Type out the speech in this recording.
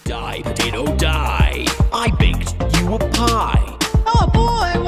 Die, potato, die. I baked you a pie. Oh boy,